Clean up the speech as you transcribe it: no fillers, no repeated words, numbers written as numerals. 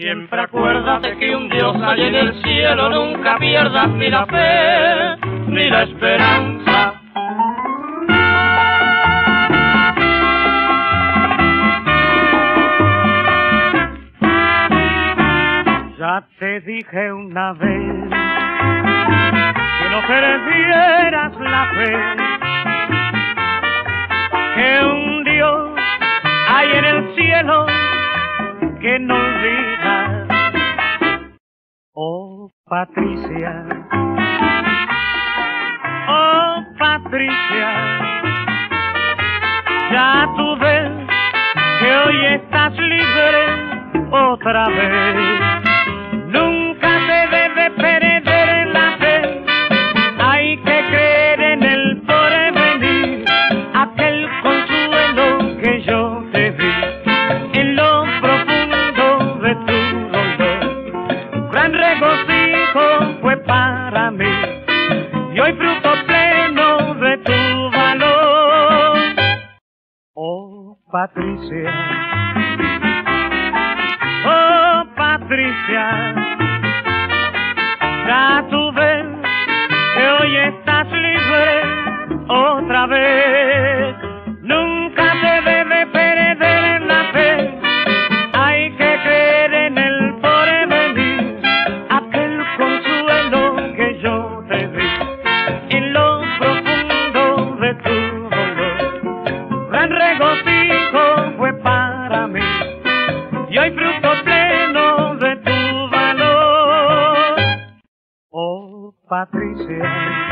Siempre acuérdate que un Dios hay en el cielo, nunca pierdas ni la fe ni la esperanza. Ya te dije una vez que no perdieras la fe, que un Dios hay en el cielo que no olvida. Oh Patricia, oh Patricia, ya tú ves que hoy estás libre otra vez. Nunca se debe perder la fe, hay que creer en el porvenir, aquel consuelo que yo te di en lo profundo de tu dolor. Un gran regocijo fue para mí y hoy fruto pleno de tu valor. Oh Patricia, oh Patricia, ya tú ves que hoy estás libre otra vez. Nunca se debe perder la fe, hay que creer en el porvenir, aquel consuelo que yo te di en lo profundo de tu dolor. Gran regocijo fue para mí y hoy fruto pleno de tu valor. Oh Patricia,